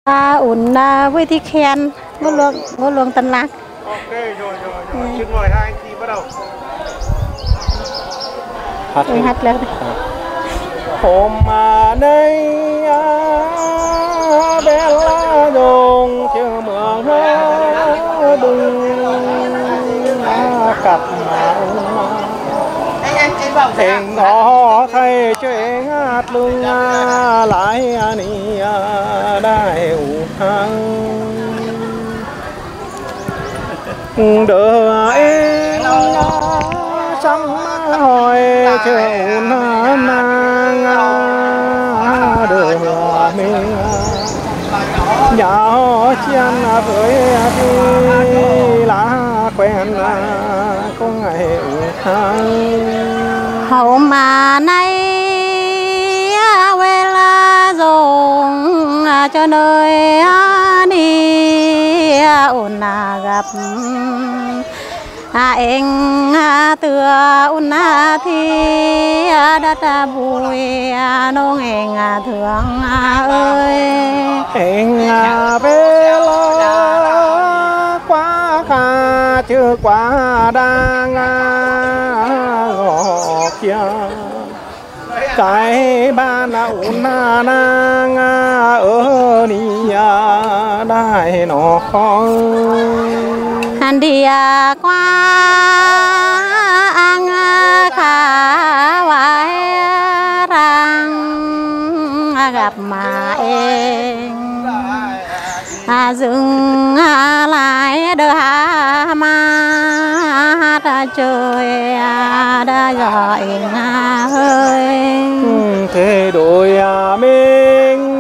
ổn với thi khen ngô luồng tân lạc. Ok rồi. Xin mời hai anh chị bắt đầu. Hát lên. Hôm nay bé lá dòng chiều mường bừng cặp tình nó thay chuyện hát lưng lại ni đại ủ hăng đỡ em sắm hỏi trường nàng đỡ mình nhỏ chiên với đi lá quen có ngày ủ hăng hậu mà nay quê la dùng cho nơi đi ổn gặp anh tựa ổn thì đất bụi nông anh thương ơi anh về lo quá cả chưa quá đang ngõ kia cái ba na ổn nang ở đi đại nó khó anh đi qua anh khá vài răng gặp mà em dừng lại đỡ mà đã chơi đã gọi hơi thế đôi mình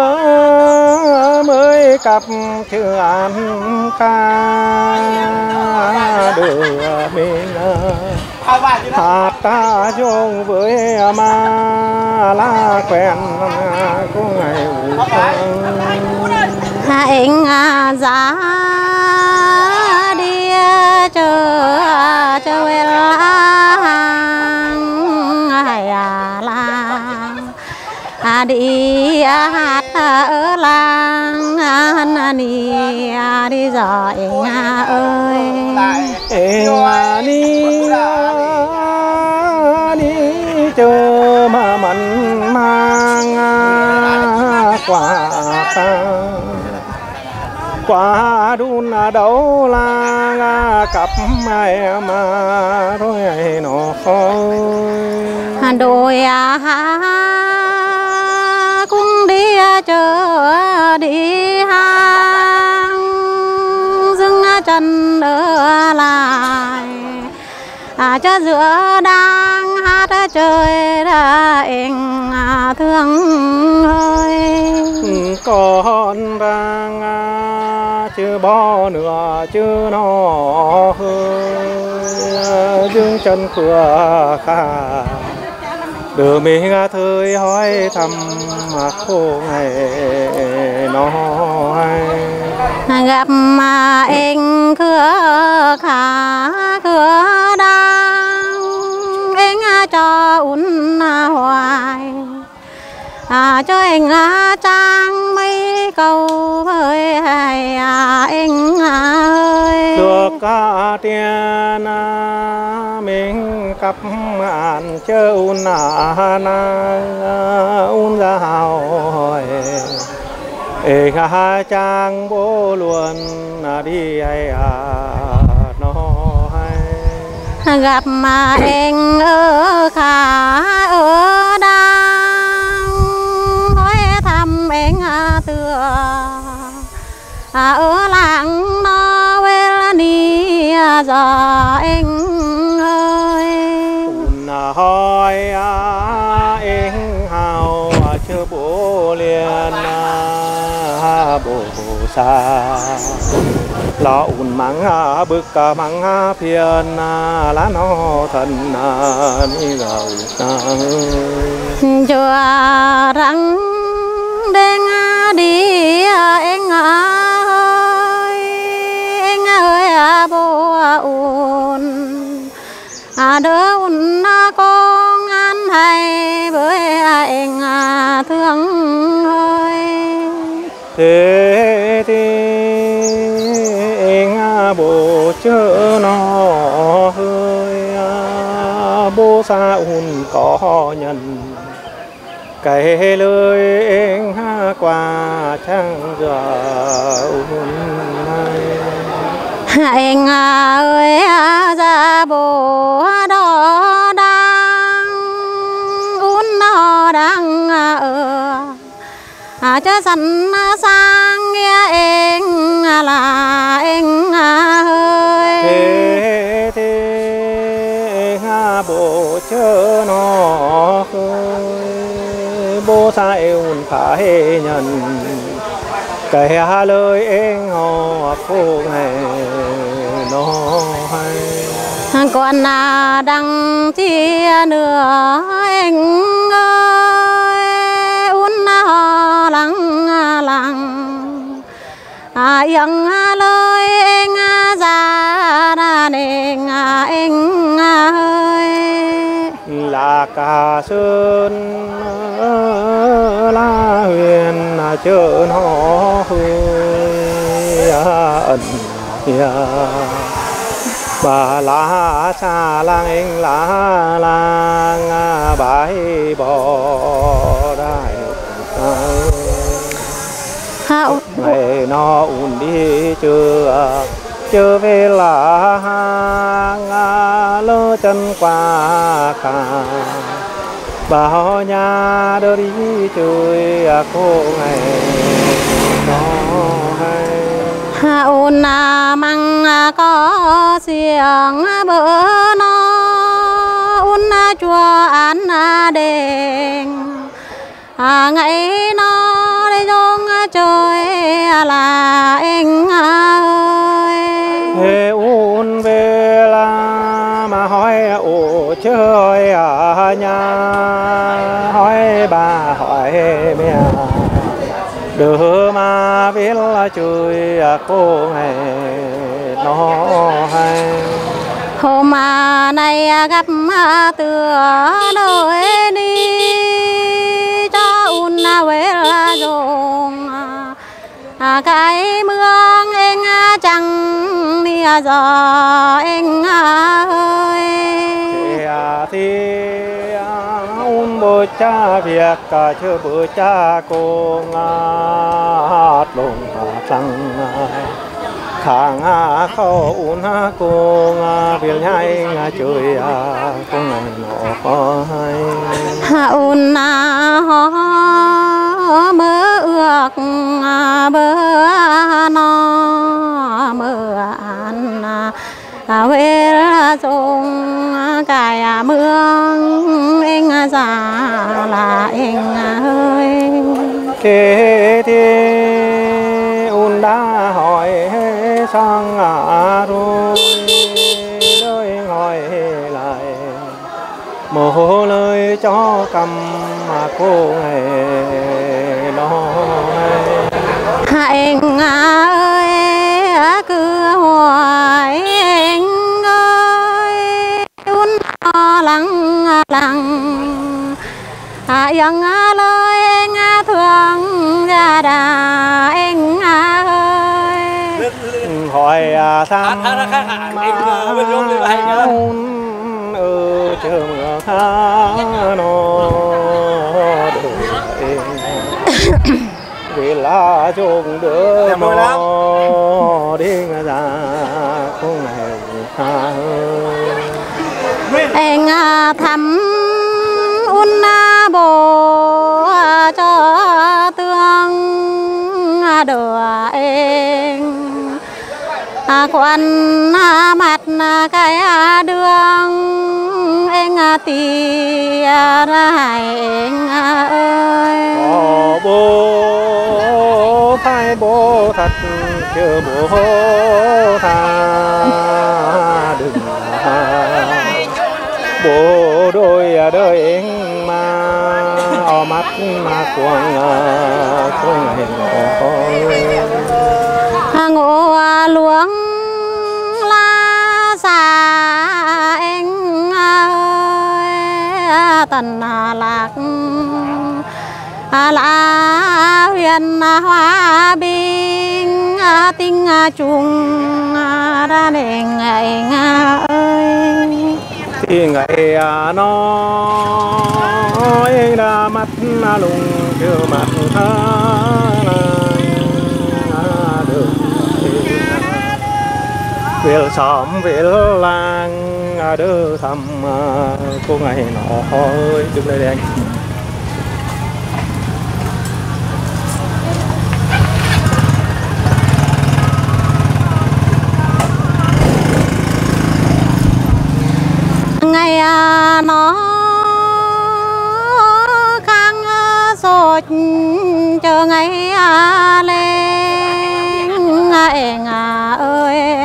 mới cặp chưa ăn ca đưa mình hạt ta chung với ma lá quen có ngày anh giá đi chờ về làng đi hát ở làng đi giỏi ơi em đi chờ mà mặn mang quả quả đun đấu la cặp mai mà rồi nó khôi đôi cũng đi chờ đi hàng dừng chân ở lại cho giữa đang hát chơi đã anh thương ơi con đang chưa bỏ nữa chưa nó hơi dương chân cửa khả đưa mình thời hỏi thăm cô ngày nó hay gặp mà anh cửa khả cửa đang anh cho uốn hoài cho anh trang mấy câu với anh ơi được cả tiền mình cặp ngàn chơi un ra hỏi gà trang bố luôn đi ai nó hay gặp mà anh ở khả ở đang hỏi thăm anh tựa ở làng nó về đi giờ anh ơi hỏi anh hào chưa bố liền bố xa lo ùn mắng bực mắng phiền lá nó thân mi gầu chùa răng đen đi anh ơi bố ùn đỡ ùn con ăn hay với anh thương ơi thế thì bố chớ nó hơi bố xa un có nhận cái lời anh qua chẳng giờ un anh ơi ra bố đó đang un nó đang cho sẵn sang nghe anh là anh ơi thế bố chớ nó bố xa em phải nhận cái lời anh họ cô này nó hay còn đằng chia nữa anh ơi un ho lăng lăng yên lời anh ra ra nên anh ơi là cả sơn la huyền chợ nó hơi ẩn bà lá xa lang anh lá lang bãi bò đại ngày nó ùn đi chưa về là hàng lơ chân qua cả bảo nhà đưa đi chơi cô ngày nó hay ôn măng có xiềng bờ nó ôn chùa án đền ngày nó đi dông chơi là anh ơi ôn về là mà hỏi ổ chơi ở nhà hỏi bà hỏi mẹ đưa mà biết là chơi cô ngày nó hay hôm nay gặp tựa đời đi cho un về là dùng cái mương anh chẳng đi giờ anh ơi thì un bố cha việc cả chưa bố cha cô ngát lùng tăng khang khâu un cô việc nhai chơi cô ngày nọ hay un ho mơ ước bơ nó mơ ăn về dùng cái mương anh già là anh ơi thế thì un đã hỏi sang rồi đôi hỏi lại một lời cho cầm mà cô ngày nó anh ơi cứ hỏi anh ơi un lăng lăng yên lời anh thương ra đà anh ơi hỏi thăm trường nó vì là chung đỡ nó đi ra không ngày anh thăm un bố cho tương đỡ anh quan mặt cái đường anh tì ra anh ơi bố phải bố thật chưa bố tha đừng bố đôi đời anh mà ở mắt mà cuồng không ngày ngộ luống la xa anh ơi tần lạc là huyền hoa bình tinh chung ra nền ngày ơi thì ngày nó em đã mắt lùng chưa mặt tha được về xóm về làng đưa thăm cô ngày nọ ơi đứng đây anh ngày nó khang sốt chờ ngày lên em ơi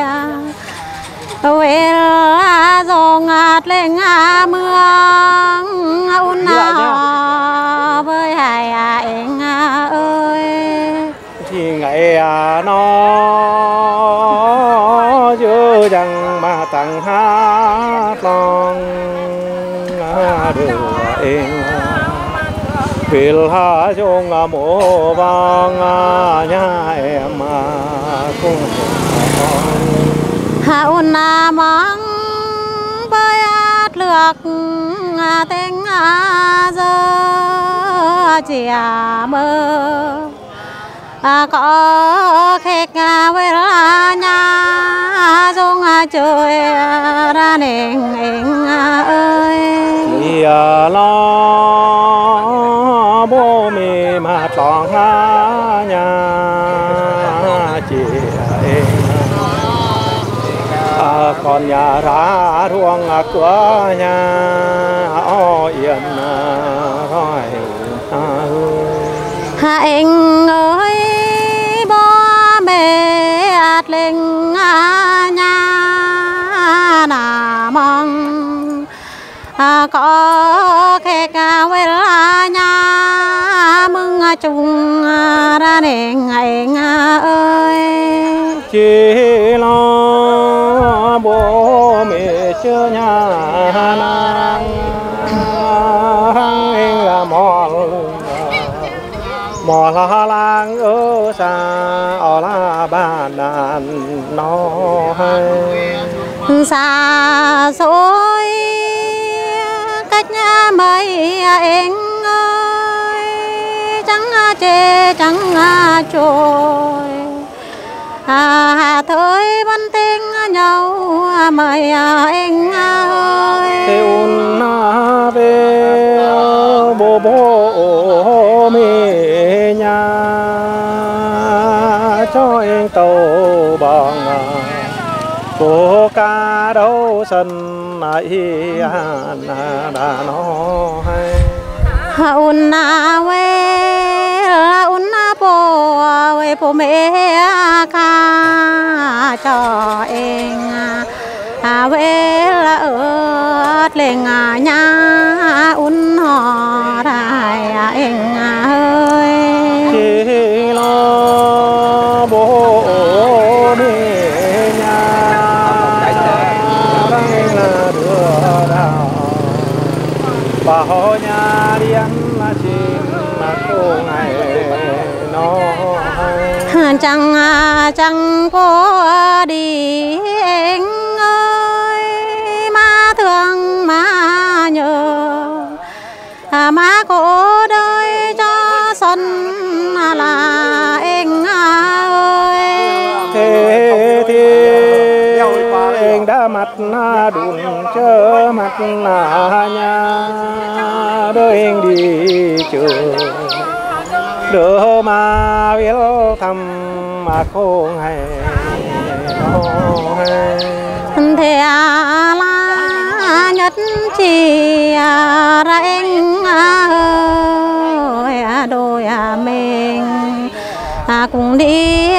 ơi gió ngạt lên mưa un với hai em ơi thì ngày nó chưa chẳng mà tặng hát lòng được em vì là chung mùa vang nhà em cũng un mong với lược tiếng giờ chỉ mơ có khách với nhà dung chơi ra nền anh ơi thì lo bố mẹ mà tròn nhà chị em còn nhà ra ruộng cửa nhà yên rồi anh ơi bố mẹ lên nhà nà mong có khách với nhà mừng chung ra nền anh ơi chỉ lo bố mẹ chưa nhà nàng anh là mò la lang ở xa ở la bàn đàn nó hay xa xôi cách nhà mấy anh ơi chẳng chê chẳng trôi thời văn tình nhau mời anh ơi thế un về bố mẹ nhà cho anh tàu bằng cô ca đâu sân ai đã nó hay un về un bố mẹ ca cho anh về là ở lên nhà un họ đại anh ơi chỉ lo bố mẹ nhà đang là đưa đào bà họ nhà đi ăn là chim mà cô ngày nó chẳng có đi anh ơi má thương má nhớ má có đời cho xuân là anh ơi thế thì anh đã mặt đùn chớ mặt nhà đời anh đi chờ đỡ mà biết thăm mà cô hay thế là nhất chỉ ra anh ơi đôi mình cùng đi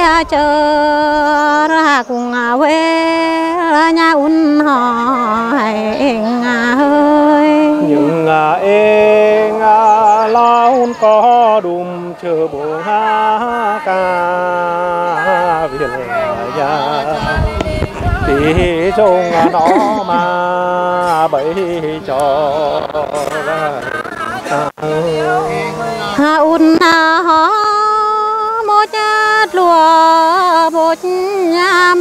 chờ cùng về nhà un hỏi anh ơi nhưng em lo un có đùm chờ bố ha ca vì nhà thì trông nó mà bấy cho un ho một nhát lúa bột nhà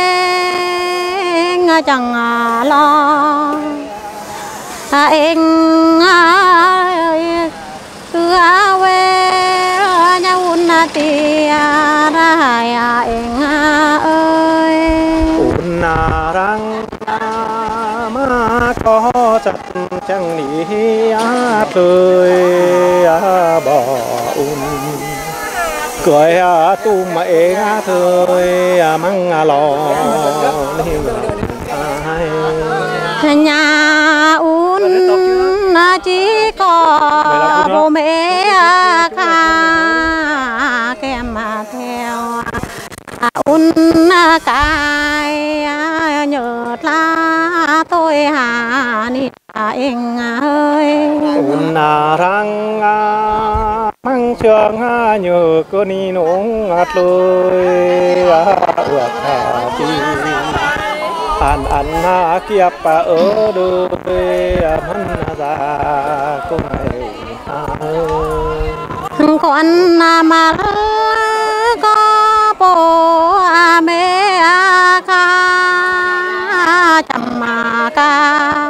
mình chẳng lo em cứ về nhau na tia ra em ơi răng mà có chặt chẳng ní tươi bỏ cười tu mà thời măng lò nhà chỉ có bố mẹ khá kèm mà theo cái nhớ là tôi hà đi anh ơi răng măng trường nhớ cơ ni nông lơi ước chi ăn kiếp ở đời mắn ra cô này con mà có bố mẹ ca chăm mà ca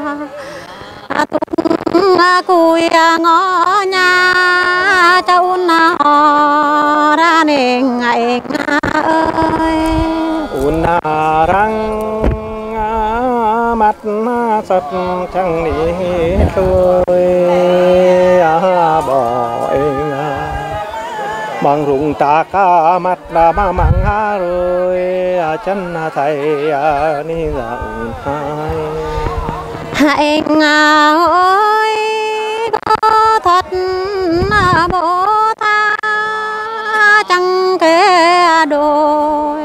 tung cùi ngõ nhà cháu họ ra nên ngày ơi răng mắt sắt chẳng ní tôi bỏ em bằng rụng ta ca mắt là mà mang rồi chân thầy ni rằng hai anh ơi có thật bố ta chẳng kể đôi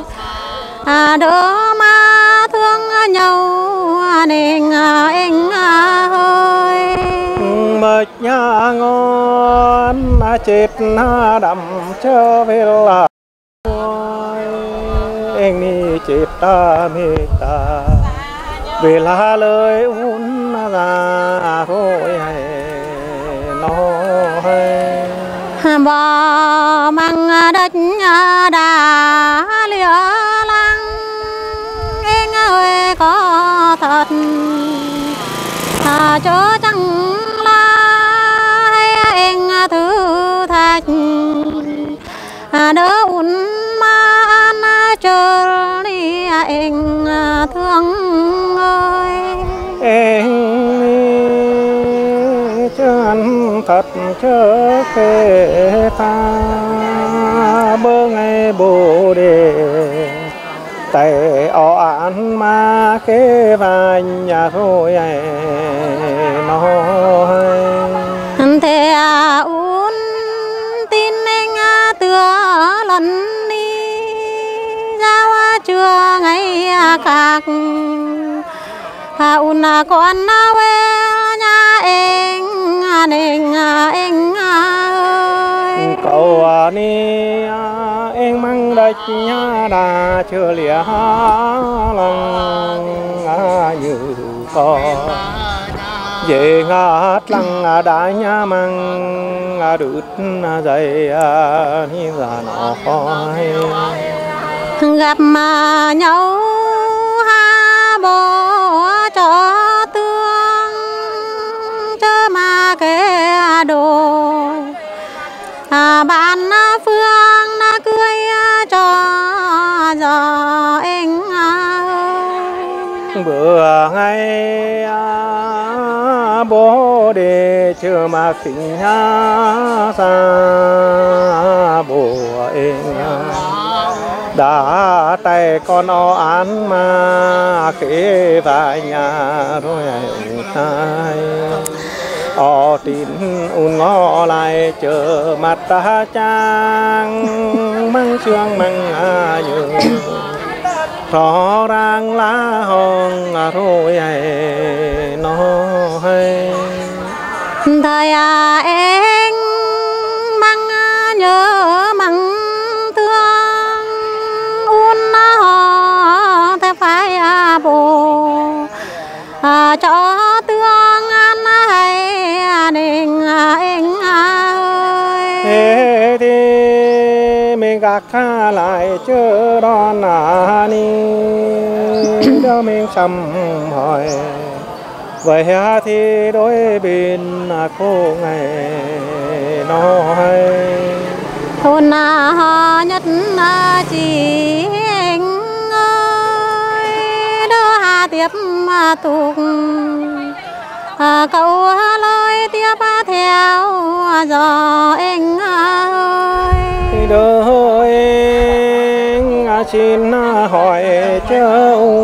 đỡ mà thương nhau nên anh ơi mệt nhà ngon chết đầm trở về là anh đi chết ta mê ta về là lời uốn ra thôi hay nói bỏ mang đất đã lìa lăng anh ơi có thật chớ chẳng là anh thứ thạch đỡ uốn mà anh chờ đi anh thương ơi em chân thật chớ kể ta bơ ngày bồ đề tay o án mà kế vai nhà thôi nói thế uốn tin anh tựa lần đi giao chưa ngày khác uốn con về nhà anh nên anh ơi cậu ni em mang đất nhà đã chưa lìa lăng như con về ngát lăng đã nhà mang đứt dây ni ra nó khói gặp mà nhau ha bố cho tương chớ mà kể đôi bạn phương cưới cho giờ anh ơi bữa ngày bố để chưa mà tình xa bố em đã tay con o án mà kế vài nhà rồi hai o tin un ngó lại chờ mặt ta trang mang chương mang như rõ ràng lá hồng rồi nó hay thời em mang nhớ mang thương un họ thế phải bồ cho tương anh hay nên anh ơi thế thì mình các kha lại chớ đón ni đó mình xăm hỏi vậy thì đôi bên cô ngày nó hay thôn nhất chỉ anh ơi đỡ hà tiếp tục cậu lối tiếp theo gió anh ơi đôi anh xin hỏi châu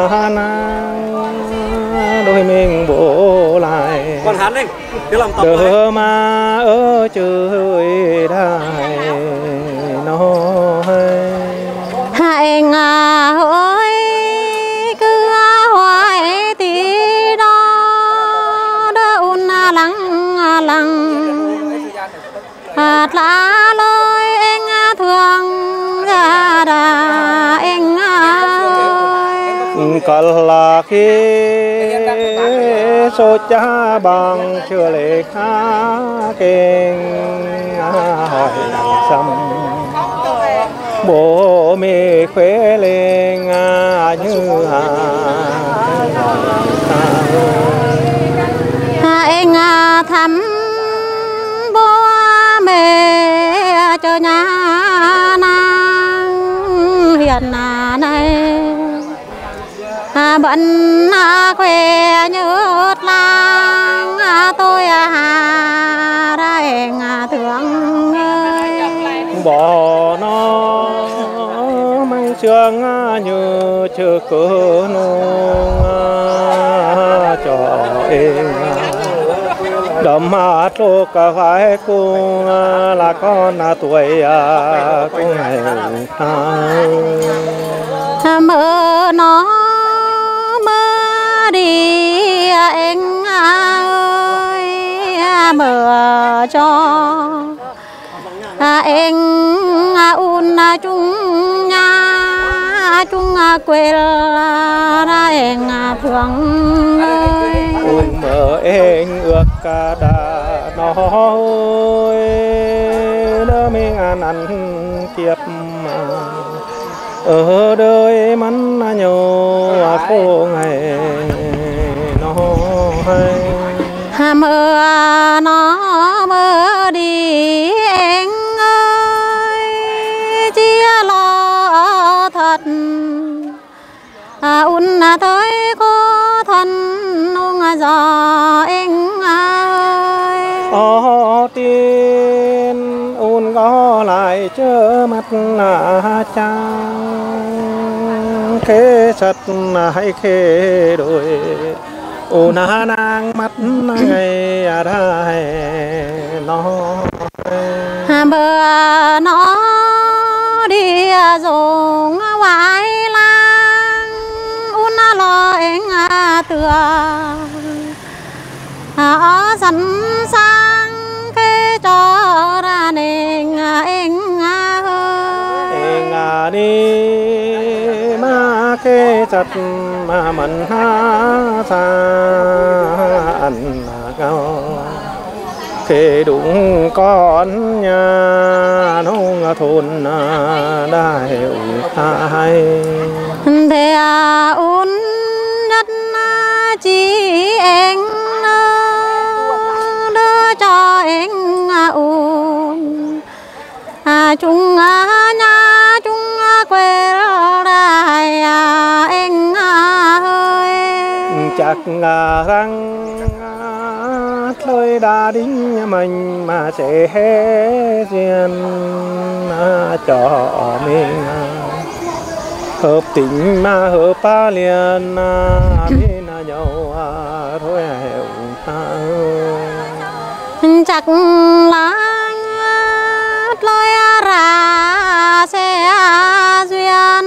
đôi mình bố lại còn hát đi cái lòng tập đỡ mà ở chơi đài nó hay anh ơi cứ hoài tí đó đỡ lắng hạt lá lối anh thương ra đà anh ơi còn là khi số cha bằng chưa lệ khá kinh hỏi xăm bố mẹ khỏe lên như anh thăm bố mẹ cho nhà nàng hiện này bận khoe nhớ lang tôi ra anh thương ơi bỏ nó mang trường như chưa cửa nung cho em đầm hát lô cả phải cung là con tuổi cung ngày mơ nó mơ đi anh ơi mơ cho anh chung nhà chung quê ra anh thương ơi mơ anh ước cả đà nó ơi đỡ mình ăn kiếp ở đời mắn nhiều cô ngày nó hay mơ nó mơ đi anh ơi chia lo thật tới có thân ông gió anh ơi tiên có lại chớ mắt trang khế sật hay khế đôi nàng mắt ngày đây nó bờ nó đi dùng ngoài lang lo anh tựa sẵn sang cái cho ra nên anh ơi đi mà cái chặt mà mình xa ăn cao khi đúng con nhà nông thôn đại hai thế nhất chỉ anh đưa cho anh chung nhà chung quê đại anh ơi chắc răng lôi đa đính mình mà sẽ duyên cho mình hợp tình mà hợp ba liền bên nhau thôi hiểu chắc là lôi ra sẽ duyên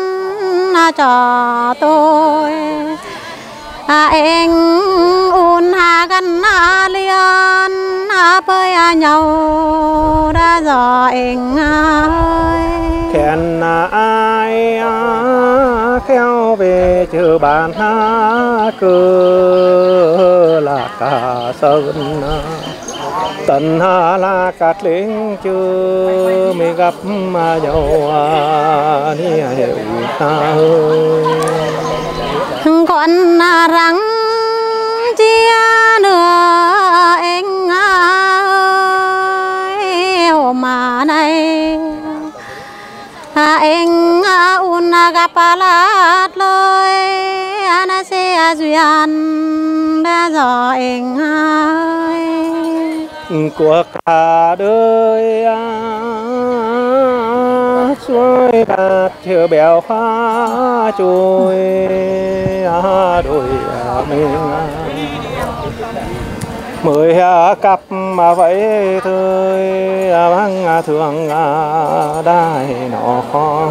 cho tôi anh gần liền với nhau đã giờ anh ơi khen ai khéo về chữ bàn cứ là cả sơn tận là cát lính chưa mới gặp mà nhau đi hiểu ta con răng chia nửa anh ơi mà này anh un gặp lát lối anh sẽ duyên đã rõ anh ơi của cả đời suối bạc chưa bèo hoa trôi đôi mình mới cặp mà vậy thôi băng thường đai nó khó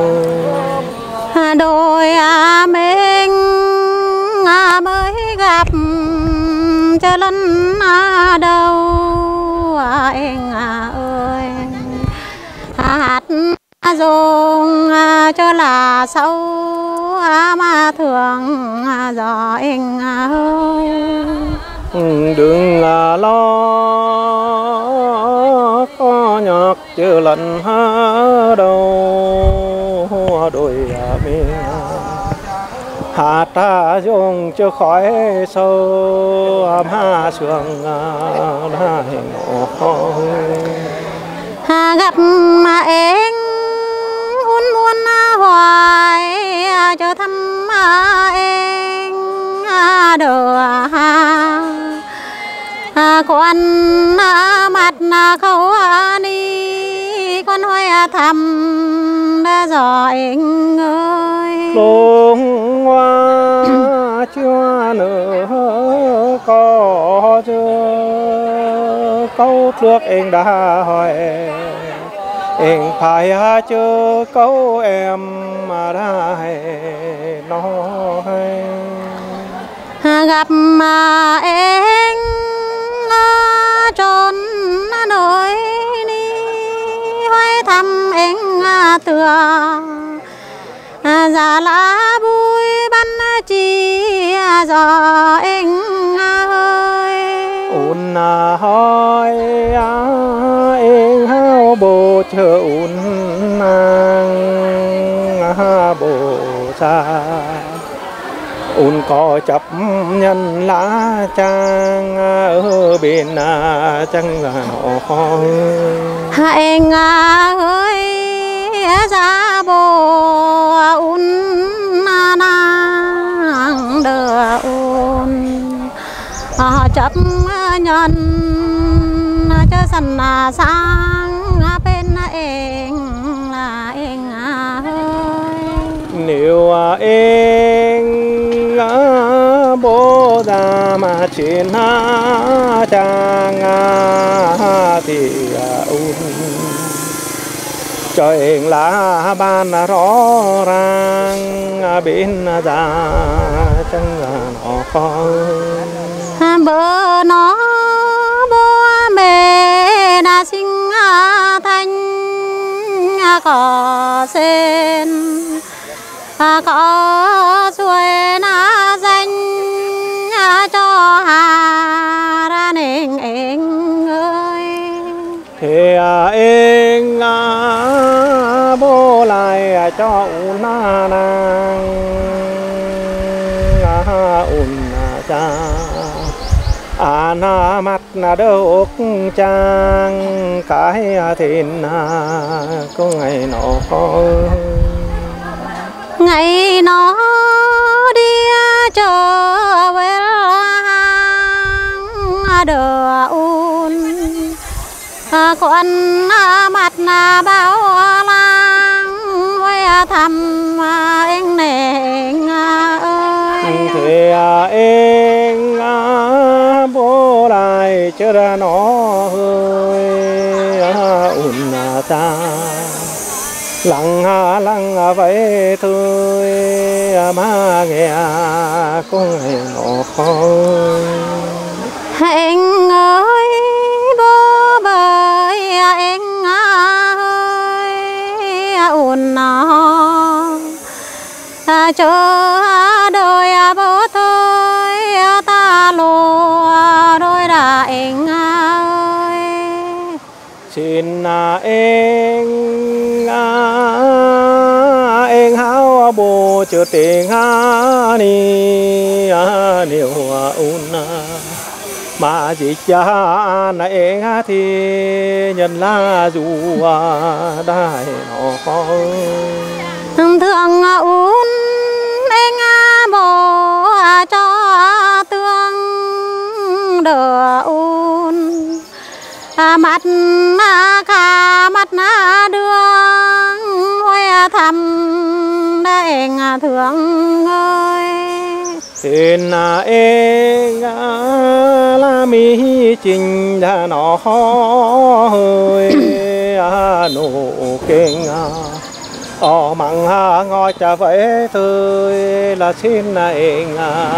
đôi mình mới gặp cho lần đâu anh ơi hát dùng cho là sâu mà thường gió anh ơi đừng lo có nhọc chưa lần đâu đôi mình hát ta dùng chưa khói sâu mà sương đã gặp mà em muốn hoài cho thăm em đồ con mặt khâu đi con hoài thăm đã giỏi anh ơi lung hoa chưa nữa có chưa câu trước anh đã hỏi anh phải chưa câu em mà đã nói gặp mà em trốn nỗi đi hoài thăm anh tựa già lá bụi bắn chi gió anh ơi un hỏi anh hao bồ chờ un nàng bồ xa un có chấp nhân lá trang ở bên chẳng là nó anh ơi ra bồ un nàng đờ un chấp nhân cho sân sang bên anh là anh ơi nếu anh bố ra mà trên trang thì un cho anh lá ban rõ ràng bên ra chẳng là nó khó bờ nó bố mẹ đã sinh thành có sen có suối na danh cho hà ra nên anh ơi thì anh bố lại cho una nàng cha na mắt na đốc trang cái thìn có ngày nọ ngày nó đi trở về hang đờ un con mặt bao lang với thăm anh này ơi thì anh bố lại chưa ra nó hơi un ta lặng vậy thôi mà nghe có ngày nọ khó anh ơi bố bởi anh ơi ồn nó chờ đôi bố thôi ta lùa đôi là anh ơi em hao bồ chưa tình ni nhiều un mà chỉ cha này thì nhân la dù đại nó thương un em bồ cho tương đỡ un mắt khá mắt đường ôi thầm đại thương ơi tên em là mi trình đã nó hơi nụ kinh mặn ngồi chả phải thôi là xin em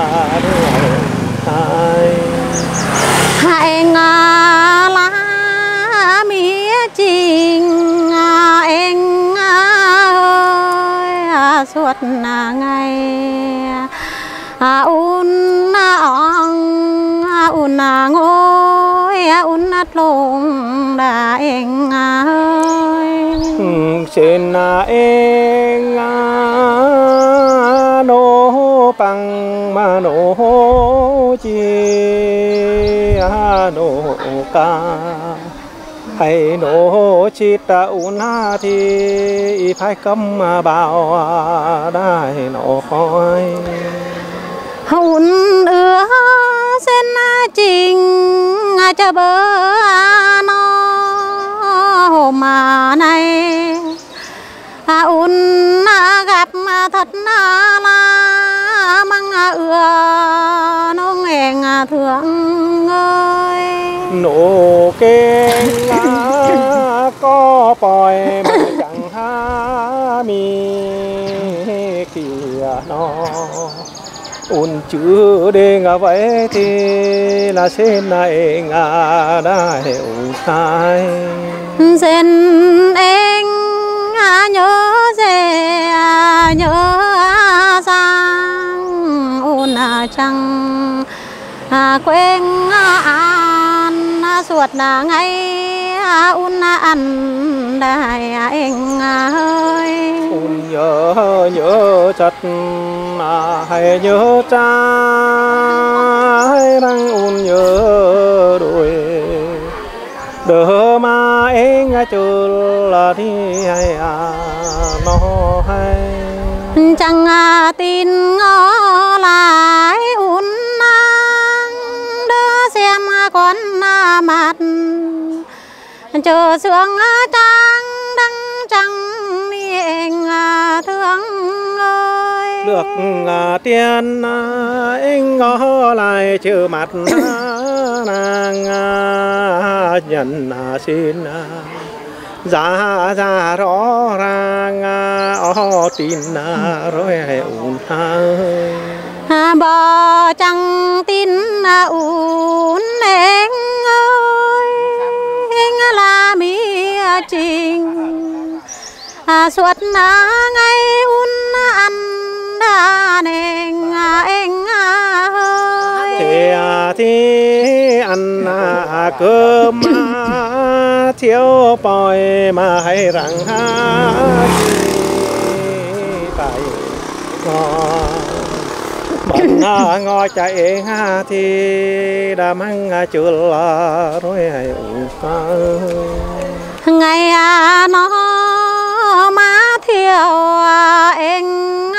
hai lá mi trình em ơi suốt ngày un ngôi un lùng đã em ơi xin em nô bằng mà nô chi nô ca hay nô chi ta un thì phải cấm bao đại nô khói un xin trình cho bơ nó mà này un gặp thật là măng nó nghe thương ơi nụ kênh có bòi mà chẳng há mi kia nó un chữ để ngà vậy thì là xem này ngà đã hiểu sai xin em nhớ về nhớ sang un chẳng quên ăn suốt ngày un ăn đại anh ơi un nhớ chặt hay nhớ cha hay đang un nhớ đôi đỡ mà em chờ là đi hay nó hay chẳng tin ngó lại un đỡ xem con mặt chờ sương trăng đăng trăng anh thương ơi được tiền anh ngó lại chữ mặt nàng nhận xin ra ra rõ ràng tin rồi un bò chẳng tin un anh ơi anh là mi trình suốt ngày un ăn đã nên anh ơi thì ăn cơm thiếu bòi mà hay rằng tại bọn ngồi chạy thì đã mang chưa là rồi hay ngày nó má thiếu anh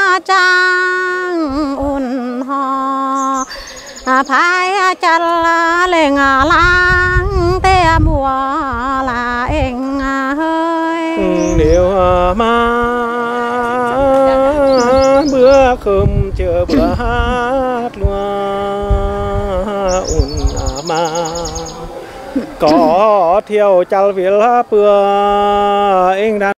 trang un ho phải chặt lên lang te mùa là anh ơi nếu mà bữa cơm chưa bữa hát luôn un mà có theo chal việc bữa anh đã